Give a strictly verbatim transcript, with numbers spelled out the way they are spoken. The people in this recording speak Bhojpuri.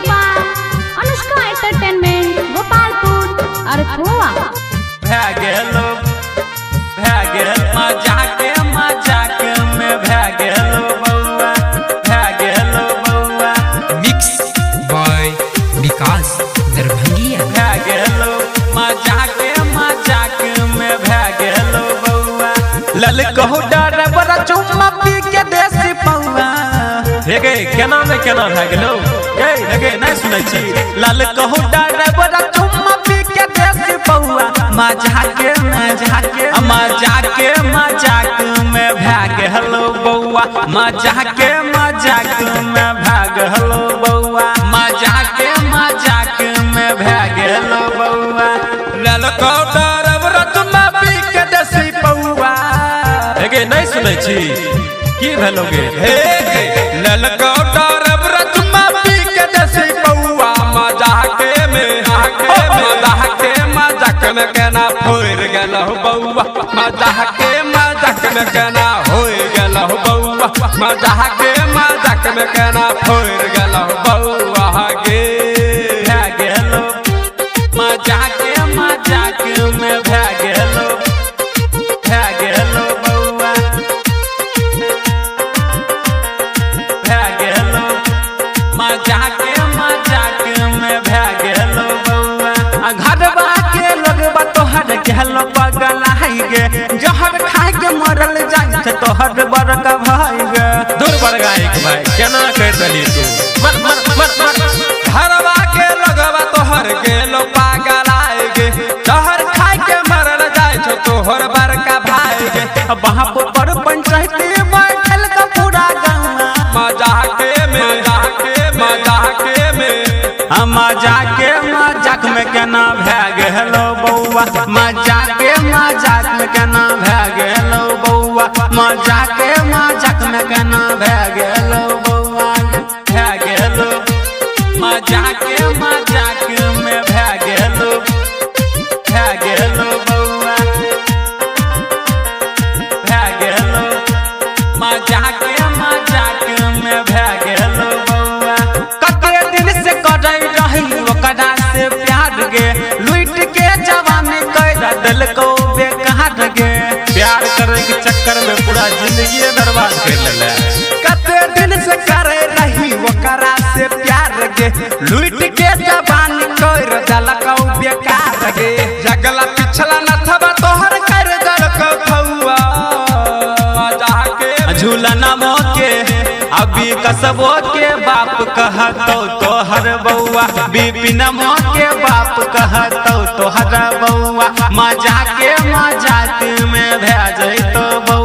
बाय अनुष्का एंटरटेनमेंट गोपालपुर और खोआ। भागेलो भागेल मजाक मजाक में भागेलो बउआ भागेलो बउआ। मिक्स बाय विकास दरभंगिया। भागेलो मजाक मजाक में भागेलो बउआ। ललकहु डर बड़ा चुम्मा पी के देसी पौआ। हे गे केना में केना भागेलो गे हे गे नहीं सुनै छी। ललकहु डर बड़ा चुम्मा पी के देसी पौआ। मजाक मजाक मजाक मजाक में भागेलो बउआ। मजाक मजाक में भागेलो बउआ। मजाक मजाक में भागेलो बउआ। ललकहु डर बड़ा चुम्मा पी के देसी पौआ। हे गे नहीं सुनै छी की भेलोगे हे गे। ललकहु डर बड़ा चुम्मा पी के देसी पौआ। मजाक में मजाक मजाक में केना फोड़ गेलहु बउआ। मजाक मजाक में केना होय गेलहु बउआ। मजाक मजाक में केना फोड़ गेलहु बउआ गे। भागेलो मजाक मजाक में भागेलो भागेलो बउआ। भागेलो मजाक मजाक में भागेलो बउआ। घरवा के लोगवा तोहर कहलो पगल हाई गे। जहर खा के मरल जाय तोहर बड़का भाई गे। दूर बड़गाई के भाई केना कर दली तू मर मर मर मर। घरवा के लोगवा तोहर गेलो पागल हाई गे। जहर खा के मरल जाय तोहर बड़का भाई गे। बाप पर पंचायती बैठल का पूरा गाँव। मजाक में मजाक में मजाक मजाक में केना भागेलो बउआ। मजाक मजाक में केना भागेलो बउआ। मजाक मजाक में केना भागेलो बउआ। भागेलो मजाक मजाक में भागेलो भागेलो बउआ। भागेलो मजाक मजाक में भागेलो बउआ। कते दिन से करे रही ओकरा से प्यार गे। लूट के जवानी कर दिलको बेकार गे। प्यार करे के चक्कर में पूरा जिंदगी बर्बाद कर लेले। कते दिन से करे रही ओकरा से प्यार गे। लूट के जवानी कर दिलको बेकार गे। जगला पिछला नथवा तोहर कर दिलको फौआ। झूलना मोके अभी कसबो के बाप कहतो तोहर बउआ। बिपिन मोके बाप कहतो तोहर बउआ। मजाक मजाक में भेजतो बउआ।